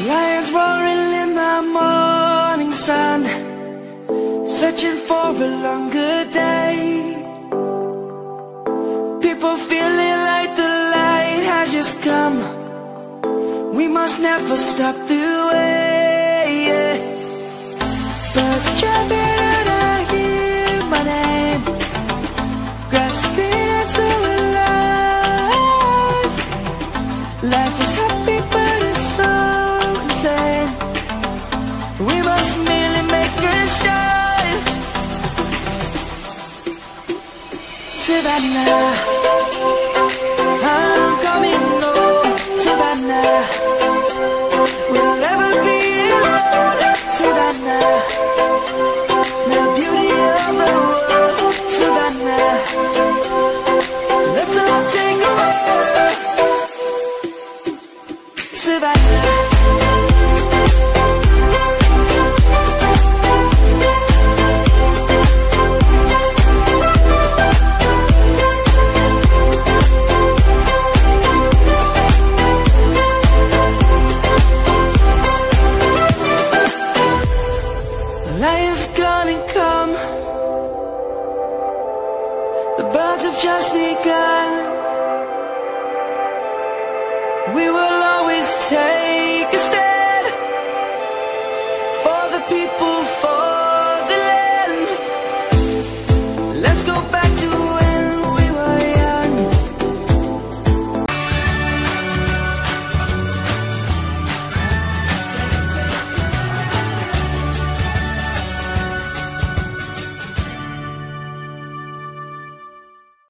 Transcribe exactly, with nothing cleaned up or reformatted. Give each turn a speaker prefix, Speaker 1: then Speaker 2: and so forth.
Speaker 1: Lions roaring in the morning sun, searching for a longer day. People feeling like the light has just come. We must never stop the way, yeah. Birds jumping and I hear my name, grasping into a life. Life is happy but it's so insane. We must merely make a start. Savannah, I'm coming home. Savannah, we'll never be alone. Savannah, the beauty of the world. Savannah, let's all take a walk. Savannah.